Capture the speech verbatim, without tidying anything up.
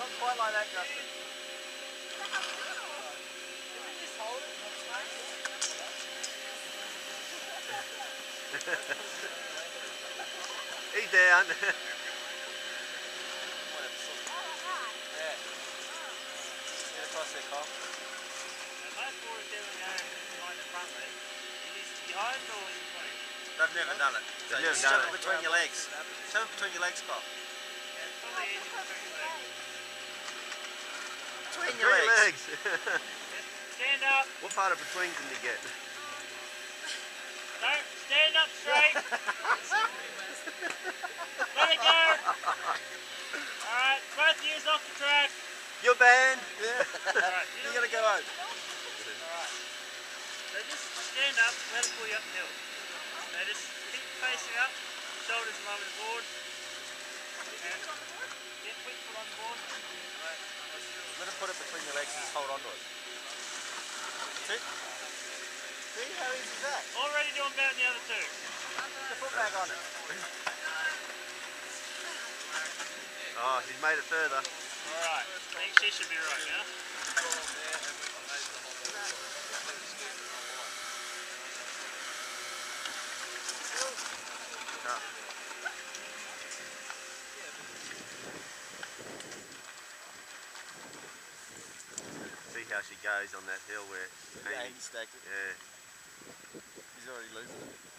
Not quite like that, Justin. He's down. Yeah. Get across there, Kyle. Most boys do it going behind the front leg. It is behind or in between? They've never done it. So They've you never shove done it it. between your legs. Shove it between your legs, Kyle. Yeah, it's probably easy between your legs. Between Between your your legs. legs. Stand up. What part of between can you get? Don't stand up straight. Let it go. Alright, both ears off the track. Your band. Yeah. Alright, You gotta go home. Alright. So just stand up, let it pull you up the hill. So just keep facing up, shoulders in line with the board. And get quick foot on the board. Let him put it between your legs and just hold on to it. That's it. See how easy is that? Already doing better than the other two. Put the foot back on it. Oh, she's made it further. Alright, I think she should be right now. Oh. See how she goes on that hill where Yeah, Amy, he stacked it. yeah. He's already losing it.